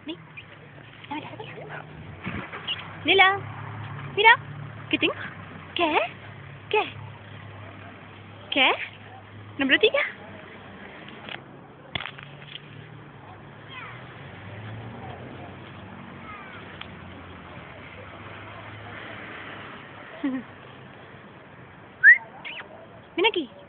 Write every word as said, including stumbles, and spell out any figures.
Nih. Lila. Mira. ¿Qué tengo? ¿Qué? ¿Qué? ¿Qué? Número tiga. Ven aquí.